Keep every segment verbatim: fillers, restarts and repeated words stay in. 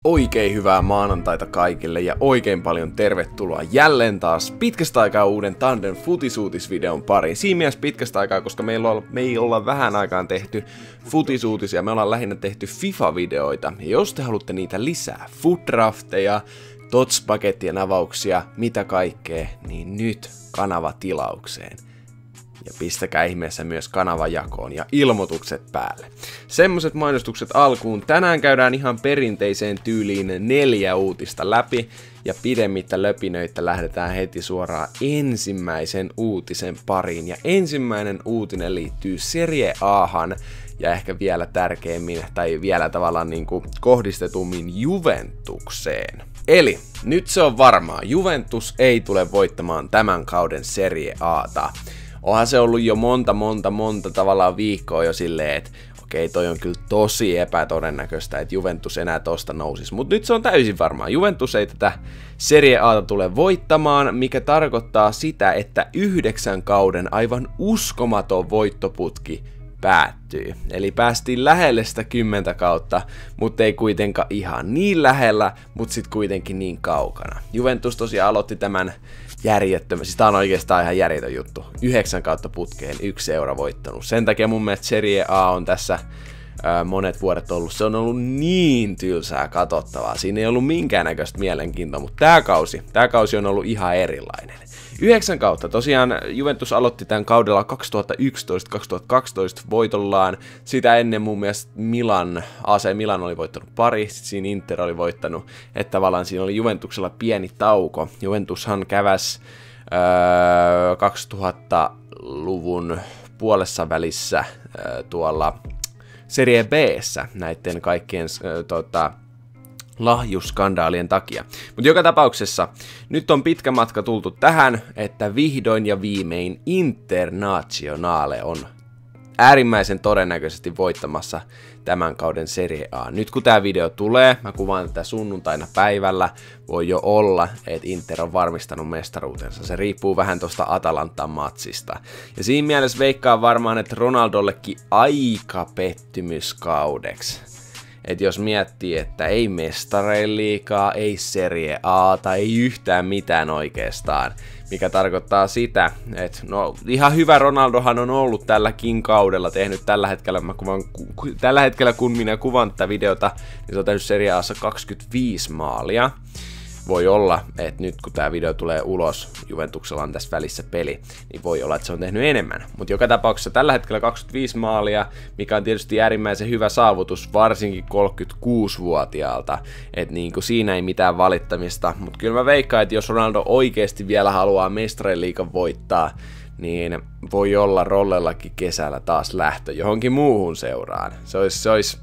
Oikein hyvää maanantaita kaikille ja oikein paljon tervetuloa jälleen taas pitkästä aikaa uuden Tandem futisuutisvideon pariin. Siinä mielessä pitkästä aikaa, koska meillä on, me ei olla vähän aikaan tehty futisuutisia, me ollaan lähinnä tehty FIFA-videoita. Ja jos te haluatte niitä lisää, footdrafteja, tots-pakettien avauksia, mitä kaikkea, niin nyt kanava tilaukseen. Ja pistäkää ihmeessä myös kanavajakoon ja ilmoitukset päälle. Semmoset mainostukset alkuun. Tänään käydään ihan perinteiseen tyyliin neljä uutista läpi. Ja pidemmittä löpinöitä lähdetään heti suoraan ensimmäisen uutisen pariin. Ja ensimmäinen uutinen liittyy Serie Ahan. Ja ehkä vielä tärkeimmin, tai vielä tavallaan niin kuin kohdistetummin Juventukseen. Eli nyt se on varmaa. Juventus ei tule voittamaan tämän kauden Serie A:ta. Onhan se ollut jo monta, monta, monta tavallaan viikkoa jo silleen, että okei, toi on kyllä tosi epätodennäköistä, että Juventus enää tosta nousisi. Mutta nyt se on täysin varmaa. Juventus ei tätä Serie A:ta tule voittamaan, mikä tarkoittaa sitä, että yhdeksän kauden aivan uskomaton voittoputki päättyy. Eli päästiin lähelle sitä kymmentä kautta, mutta ei kuitenkaan ihan niin lähellä, mutta sitten kuitenkin niin kaukana. Juventus tosiaan aloitti tämän järjettömän, siis tää on oikeastaan ihan järjetön juttu. Yhdeksän kautta putkeen, yksi euro voittanut. Sen takia mun mielestä Serie A on tässä ää, monet vuodet ollut. Se on ollut niin tylsää katsottavaa. Siinä ei ollut minkäännäköistä mielenkiintoa, mutta tää kausi, tää kausi on ollut ihan erilainen. Yhdeksän kautta. Tosiaan Juventus aloitti tämän kaudella kaksituhattayksitoista kaksituhattakaksitoista voitollaan. Sitä ennen mun mielestä Milan, A C Milan oli voittanut pari, sitten siinä Inter oli voittanut. Että tavallaan siinä oli Juventuksella pieni tauko. Juventushan käväs öö, kaksituhattaluvun puolessa välissä öö, tuolla Serie B:ssä näiden kaikkien öö, tota, lahjuskandaalien takia. Mutta joka tapauksessa nyt on pitkä matka tultu tähän, että vihdoin ja viimein Internazionale on äärimmäisen todennäköisesti voittamassa tämän kauden Serie A. Nyt kun tämä video tulee, mä kuvaan tätä sunnuntaina päivällä, voi jo olla, että Inter on varmistanut mestaruutensa. Se riippuu vähän tosta Atalantan matsista. Ja siinä mielessä veikkaan varmaan, että Ronaldollekin aika pettymyskaudeksi. Että jos miettii, että ei mestareilla liigaa, ei Serie A tai ei yhtään mitään oikeastaan, mikä tarkoittaa sitä, että no ihan hyvä Ronaldohan on ollut tälläkin kaudella, tehnyt tällä hetkellä, mä kuvan, tällä hetkellä kun minä kuvan tätä videota, niin se on tehnyt Serie A:ssa kaksikymmentäviisi maalia. Voi olla, että nyt kun tämä video tulee ulos, Juventuksella on tässä välissä peli, niin voi olla, että se on tehnyt enemmän. Mutta joka tapauksessa tällä hetkellä kaksikymmentäviisi maalia, mikä on tietysti äärimmäisen hyvä saavutus, varsinkin kolmekymmentäkuusivuotiaalta. Että niinku siinä ei mitään valittamista. Mutta kyllä mä veikkaan, että jos Ronaldo oikeasti vielä haluaa Mestariliigan voittaa, niin voi olla Rollellakin kesällä taas lähtö johonkin muuhun seuraan. Se olisi... Se olisi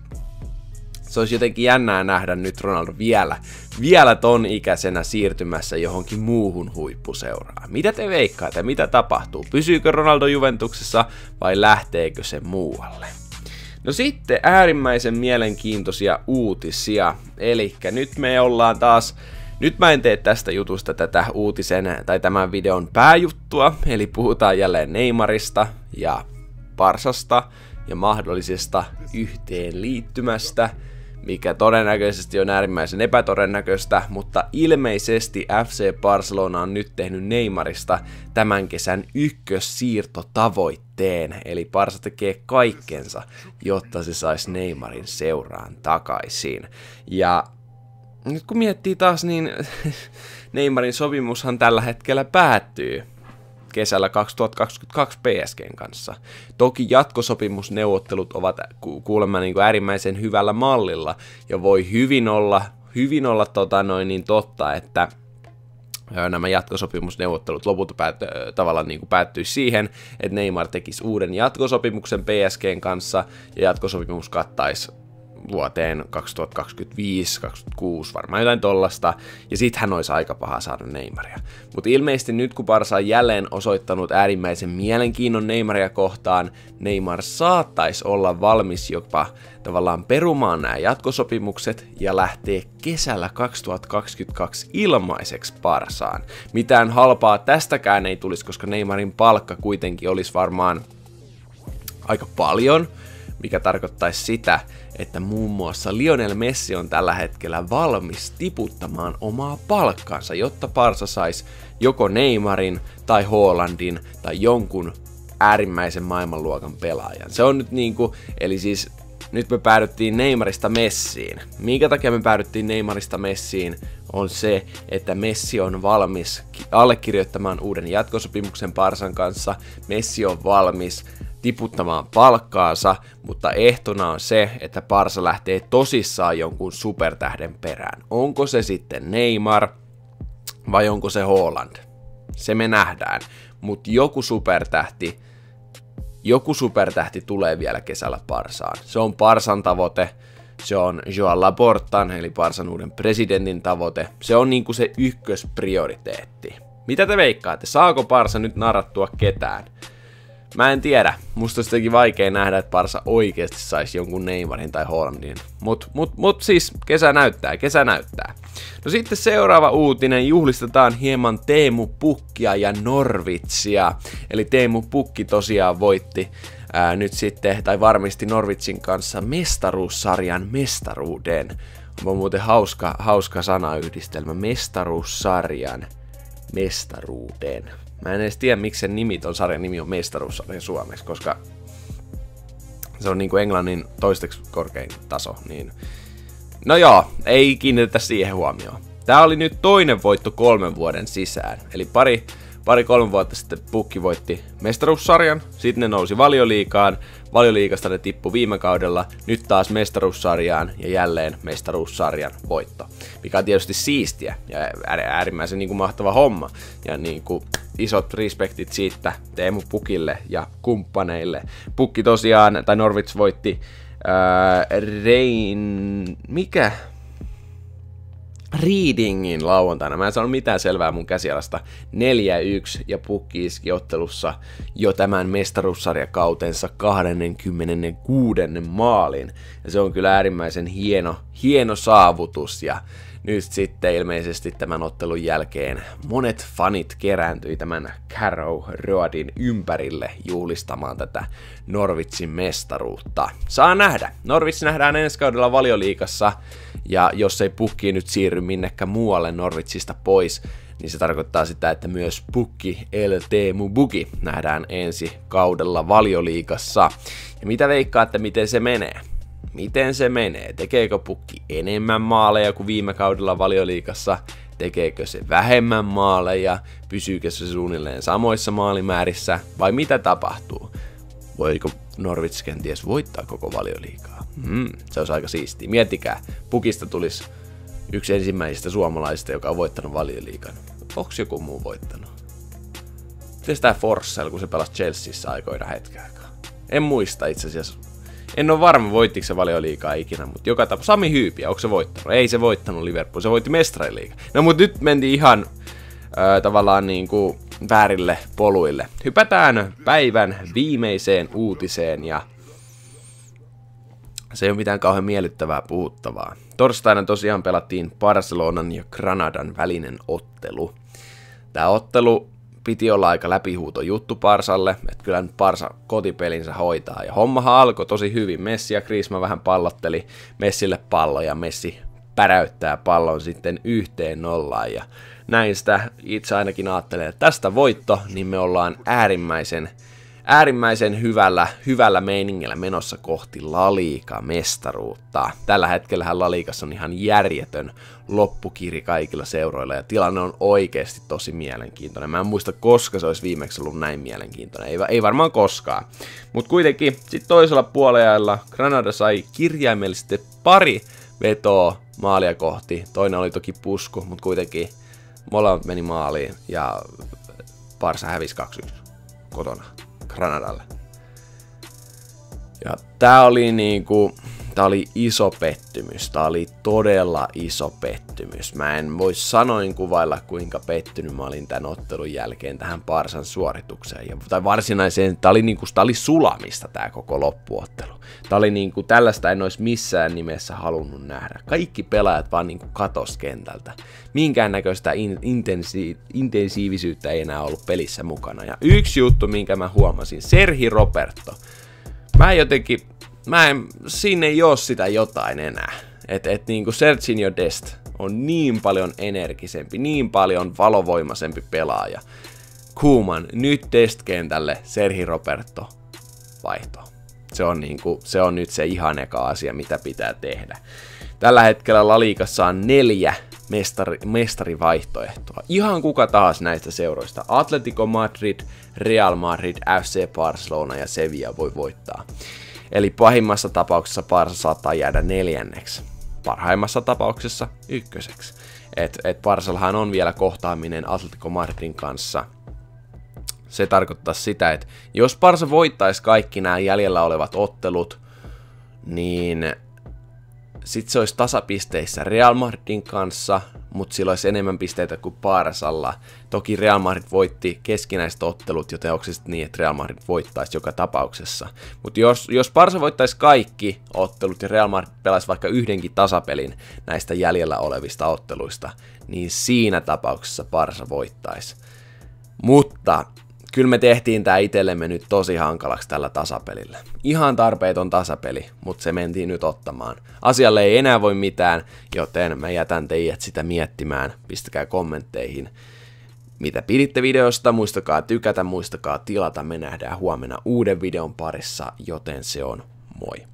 Se olisi jotenkin jännää nähdä nyt Ronaldo vielä, vielä ton ikäisenä siirtymässä johonkin muuhun huippuseuraan. Mitä te veikkaatte? Mitä tapahtuu? Pysyykö Ronaldo Juventuksessa vai lähteekö se muualle? No sitten äärimmäisen mielenkiintoisia uutisia. Elikkä nyt me ollaan taas... Nyt mä en tee tästä jutusta tätä uutisen tai tämän videon pääjuttua. Eli puhutaan jälleen Neymarista ja Barsasta ja mahdollisesta yhteenliittymästä, mikä todennäköisesti on äärimmäisen epätodennäköistä, mutta ilmeisesti F C Barcelona on nyt tehnyt Neymarista tämän kesän ykkössiirtotavoitteen, eli Barca tekee kaikkensa, jotta se saisi Neymarin seuraan takaisin. Ja nyt kun miettii taas, niin Neymarin sopimushan tällä hetkellä päättyy kesällä kaksituhattakaksikymmentäkaksi P S G:n kanssa. Toki jatkosopimusneuvottelut ovat kuulemma niin kuin äärimmäisen hyvällä mallilla, ja voi hyvin olla, hyvin olla tota noin niin totta, että nämä jatkosopimusneuvottelut lopulta päät, tavallaan niin kuin päättyisi siihen, että Neymar tekisi uuden jatkosopimuksen P S G:n kanssa, ja jatkosopimus kattaisi vuoteen kaksituhattakaksikymmentäviisi kaksikymmentäkuusi, varmaan jotain tollasta, ja sit hän olisi aika paha saada Neymaria. Mutta ilmeisesti nyt kun Barca on jälleen osoittanut äärimmäisen mielenkiinnon Neymaria kohtaan, Neymar saattaisi olla valmis jopa tavallaan perumaan nämä jatkosopimukset ja lähtee kesällä kaksituhattakaksikymmentäkaksi ilmaiseksi Barcaan. Mitään halpaa tästäkään ei tulisi, koska Neymarin palkka kuitenkin olisi varmaan aika paljon, mikä tarkoittaisi sitä, että muun muassa Lionel Messi on tällä hetkellä valmis tiputtamaan omaa palkkansa, jotta Barca saisi joko Neymarin tai Haalandin tai jonkun äärimmäisen maailmanluokan pelaajan. Se on nyt niinku, eli siis nyt me päädyttiin Neymarista Messiin. Minkä takia me päädyttiin Neymarista Messiin on se, että Messi on valmis allekirjoittamaan uuden jatkosopimuksen Barcan kanssa. Messi on valmis tiputtamaan palkkaansa, mutta ehtona on se, että Barca lähtee tosissaan jonkun supertähden perään. Onko se sitten Neymar vai onko se Haaland? Se me nähdään, mutta joku supertähti Joku supertähti tulee vielä kesällä Barcaan. Se on Barcan tavoite, se on Joan Laportan eli Barcan uuden presidentin tavoite. Se on niinku se ykkösprioriteetti. Mitä te veikkaatte? Saako Barca nyt narrattua ketään? Mä en tiedä. Musta olisi jotenkin vaikea nähdä, että Barca oikeasti saisi jonkun Neymarin tai Haalandin. Mut, mut, mut siis kesä näyttää, kesä näyttää. No sitten seuraava uutinen. Juhlistetaan hieman Teemu Pukkia ja Norwitsia. Eli Teemu Pukki tosiaan voitti ää, nyt sitten, tai varmisti Norwichin kanssa mestaruussarjan mestaruuden. On muuten hauska, hauska sanayhdistelmä. Mestaruussarjan mestaruuden. Mä en edes tiedä, miksi sen nimi, ton sarjan nimi on mestaruussarja suomeksi, koska se on niinku englannin toisteksi korkein taso. Niin. No joo, ei kiinnitetä siihen huomioon. Tää oli nyt toinen voitto kolmen vuoden sisään. Eli pari, pari kolme vuotta sitten Pukki voitti mestaruussarjan, sitten ne nousi Valioliigaan, Valioliigasta ne tippui viime kaudella, nyt taas mestaruussarjaan ja jälleen mestaruussarjan voitto. Mikä on tietysti siistiä ja äärimmäisen niin kuin mahtava homma. Ja niin kuin isot respektit siitä Teemu Pukille ja kumppaneille. Pukki tosiaan, tai Norwich voitti ää, Rein... mikä? Readingin lauantaina. Mä en saanut mitään selvää mun käsialasta. neljä yksi ja Pukki iski ottelussa jo tämän mestaruussarjakautensa kaksikymmentäkuusi maalin. Ja se on kyllä äärimmäisen hieno, hieno saavutus. Ja nyt sitten ilmeisesti tämän ottelun jälkeen monet fanit kerääntyi tämän Carrow Roadin ympärille juhlistamaan tätä Norwichin mestaruutta. Saa nähdä. Norwich nähdään ensi kaudella Valioliigassa, ja jos ei Pukki nyt siirry minnekään muualle Norwichista pois, niin se tarkoittaa sitä, että myös Pukki El Teemu Pukki nähdään ensi kaudella Valioliigassa. Ja mitä veikkaatte, miten se menee? Miten se menee? Tekeekö Pukki enemmän maaleja kuin viime kaudella Valioliigassa? Tekeekö se vähemmän maaleja? Pysyykö se suunnilleen samoissa maalimäärissä? Vai mitä tapahtuu? Voiko Norwich kenties voittaa koko Valioliigaa? Hmm, se olisi aika siistiä. Miettikää, Pukista tulisi yksi ensimmäisistä suomalaisista, joka on voittanut Valioliigan. Onko joku muu voittanut? Miten tämä Forssell, kun se pelasi Chelseassa aikoina hetken aikaa? En muista itse asiassa. En ole varma, voittiko se Valioliigaa ikinä, mutta joka tapauksessa. Sami Hyypiä, onko se voittanut? Ei se voittanut Liverpool, se voitti Mestariliigan. No mutta nyt mentiin ihan äh, tavallaan niin kuin väärille poluille. Hypätään päivän viimeiseen uutiseen ja se ei ole mitään kauhean miellyttävää puhuttavaa. Torstaina tosiaan pelattiin Barcelonan ja Granadan välinen ottelu. Tämä ottelu piti olla aika läpihuuto juttu Barsalle, että kyllä nyt Barsa kotipelinsä hoitaa. Ja hommahan alkoi tosi hyvin. Messi ja Griezmann vähän pallotteli Messille pallo ja Messi päräyttää pallon sitten yhteen nollaan. Ja näin sitä itse ainakin ajattelen, että tästä voitto, niin me ollaan äärimmäisen, äärimmäisen hyvällä, hyvällä meiningillä menossa kohti La Liga-mestaruutta. Tällä hetkellähän La Ligassa on ihan järjetön loppukiri kaikilla seuroilla ja tilanne on oikeasti tosi mielenkiintoinen. Mä en muista, koska se olisi viimeksi ollut näin mielenkiintoinen. Ei, ei varmaan koskaan. Mutta kuitenkin sitten toisella puolella Granada sai kirjaimellisesti pari vetoa maalia kohti. Toinen oli toki pusku, mutta kuitenkin molemmat meni maaliin ja Barca hävisi kaksi yksi kotona Granadalle. Ja tää oli niinku, tää oli iso pettymys, tää oli todella iso pettymys. Mä en voi sanoin kuvailla, kuinka pettynyt mä olin tän ottelun jälkeen tähän Barcan suoritukseen. Ja, tai varsinaiseen, tää oli niinku, tää oli sulamista tää koko loppuottelu. Tää oli niinku, tällaista en olisi missään nimessä halunnut nähdä. Kaikki pelaajat vaan niinku katos kentältä. Minkäännäköistä in, intensi, intensiivisyyttä ei enää ollut pelissä mukana. Ja yksi juttu, minkä mä huomasin, Sergi Roberto. Mä jotenkin, mä en, siinä ei oo sitä jotain enää. Et, et niinku Serginho Dest on niin paljon energisempi, niin paljon valovoimaisempi pelaaja. Koeman, nyt Dest-kentälle Sergi Roberto vaihto. Se on, niinku, se on nyt se ihan eka asia, mitä pitää tehdä. Tällä hetkellä La Ligassa on neljä mestari, mestarivaihtoehtoa. Ihan kuka taas näistä seuroista. Atletico Madrid, Real Madrid, F C Barcelona ja Sevilla voi voittaa. Eli pahimmassa tapauksessa Barca saattaa jäädä neljänneksi. Parhaimmassa tapauksessa ykköseksi. Et, et Barcellahan on vielä kohtaaminen Atletico Madridin kanssa. Se tarkoittaa sitä, että jos Barca voittaisi kaikki nämä jäljellä olevat ottelut, niin sit se olisi tasapisteissä Real Madridin kanssa, mutta sillä olisi enemmän pisteitä kuin Barcalla. Toki Real Madrid voitti keskinäiset ottelut, joten onko se sitten niin, että Real Madrid voittaisi joka tapauksessa. Mutta jos, jos Barca voittaisi kaikki ottelut ja Real Madrid pelaisi vaikka yhdenkin tasapelin näistä jäljellä olevista otteluista, niin siinä tapauksessa Barca voittaisi. Mutta kyllä me tehtiin tää itsellemme nyt tosi hankalaksi tällä tasapelillä. Ihan tarpeeton tasapeli, mutta se mentiin nyt ottamaan. Asialle ei enää voi mitään, joten mä jätän teidät sitä miettimään. Pistäkää kommentteihin, mitä piditte videosta. Muistakaa tykätä, muistakaa tilata. Me nähdään huomenna uuden videon parissa, joten se on moi.